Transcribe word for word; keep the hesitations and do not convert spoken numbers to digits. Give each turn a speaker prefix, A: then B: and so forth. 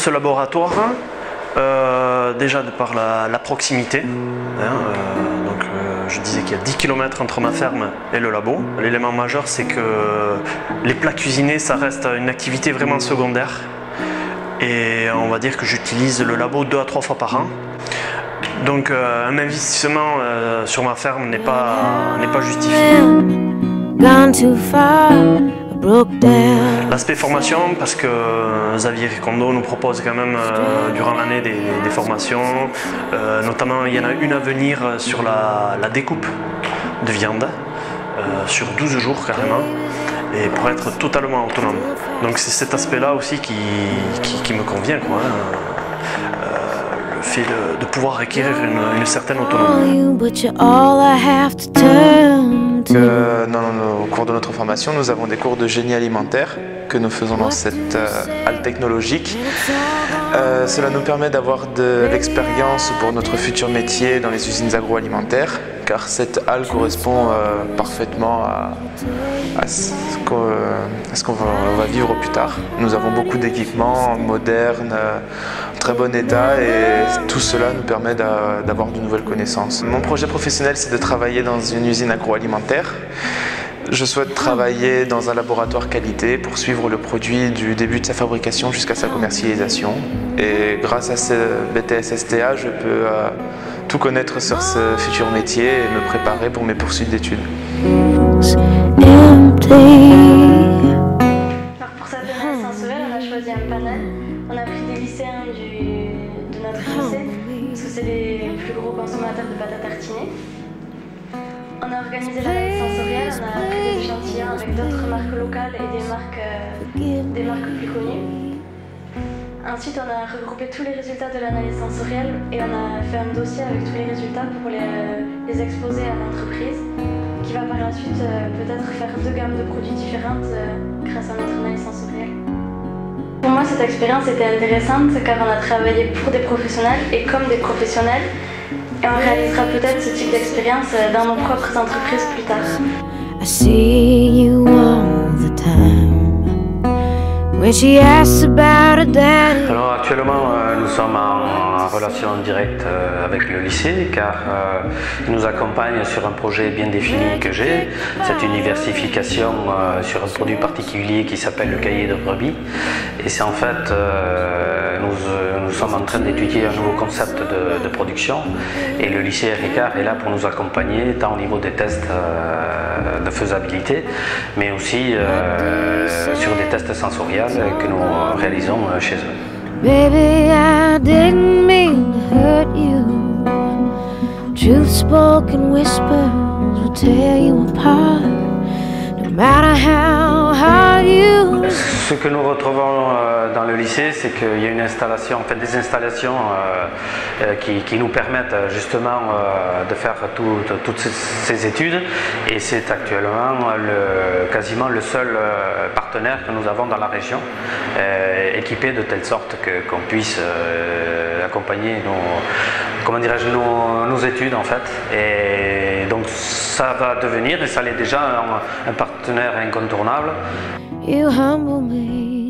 A: ce laboratoire, euh, déjà de par la, la proximité, hein, euh, donc, euh, je disais qu'il y a dix kilomètres entre ma ferme et le labo. L'élément majeur, c'est que les plats cuisinés, ça reste une activité vraiment secondaire. Et on va dire que j'utilise le labo deux à trois fois par an. Donc euh, un investissement euh, sur ma ferme n'est pas, n'est pas justifié. L'aspect formation, parce que Xavier Ricondo nous propose quand même euh, durant l'année des, des formations, euh, notamment il y en a une à venir sur la, la découpe de viande, euh, sur douze jours carrément, et pour être totalement autonome. Donc c'est cet aspect-là aussi qui, qui, qui me convient, quoi, hein. Euh, le fait de, de pouvoir acquérir une, une certaine autonomie.
B: Euh, dans nos cours de notre formation, nous avons des cours de génie alimentaire que nous faisons dans cette euh, halle technologique. Euh, cela nous permet d'avoir de l'expérience pour notre futur métier dans les usines agroalimentaires, car cette halle correspond euh, parfaitement à, à ce qu'on euh, va, va vivre plus tard. Nous avons beaucoup d'équipements modernes, euh, en très bon état, et tout cela nous permet d'avoir de nouvelles connaissances. Mon projet professionnel, c'est de travailler dans une usine agroalimentaire. Je souhaite travailler dans un laboratoire qualité pour suivre le produit du début de sa fabrication jusqu'à sa commercialisation. Et grâce à ce B T S S T A, je peux euh, tout connaître sur ce futur métier et me préparer pour mes poursuites d'études.
C: Alors pour cette analyse sensorielle, on a choisi un panel. On a pris des lycéens du, de notre lycée, parce que c'est les plus gros consommateurs de pâte à tartiner. On a organisé l'analyse sensorielle, on a pris des échantillons avec d'autres marques locales et des marques, euh, des marques plus connues. Ensuite, on a regroupé tous les résultats de l'analyse sensorielle et on a fait un dossier avec tous les résultats pour les, les exposer à l'entreprise, qui va par la suite euh, peut-être faire deux gammes de produits différentes euh, grâce à notre analyse sensorielle. Pour moi, cette expérience était intéressante car on a travaillé pour des professionnels et comme des professionnels. Et on réalisera peut-être ce type d'expérience dans nos propres entreprises plus tard. I see you all the time. When she asks about her daddy.
A: Alors actuellement, euh, nous sommes en, en relation directe euh, avec le lycée, car euh, il nous accompagne sur un projet bien défini que j'ai. C'est une diversification euh, sur un produit particulier qui s'appelle le cahier de brebis. Et c'est en fait, euh, nous, euh, nous sommes en train d'étudier un nouveau concept de, de production. Et le lycée Ricard est là pour nous accompagner, tant au niveau des tests euh, de faisabilité, mais aussi euh, sur des tests sensoriels que nous réalisons chez eux.
C: Baby, I didn't mean to hurt you. Truth spoken whispers will tear you apart. No matter how hard you.
A: Ce que nous retrouvons dans le lycée, c'est qu'il y a une installation, en fait des installations euh, qui, qui nous permettent justement euh, de faire tout, toutes ces, ces études, et c'est actuellement le, quasiment le seul euh, partenaire que nous avons dans la région, euh, équipé de telle sorte que qu'on puisse euh, accompagner nos, comment dirais-je, nos, nos études en fait. Et donc ça va devenir, et ça l'est déjà, un, un partenaire incontournable.
C: You humble me.